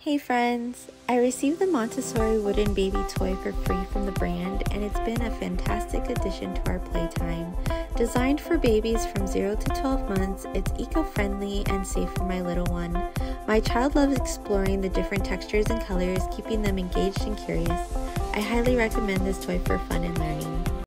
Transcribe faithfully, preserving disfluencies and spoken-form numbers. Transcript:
Hey friends! I received the Montessori wooden baby toy for free from the brand, and it's been a fantastic addition to our playtime. Designed for babies from zero to twelve months, it's eco-friendly and safe for my little one. My child loves exploring the different textures and colors, keeping them engaged and curious. I highly recommend this toy for fun and learning.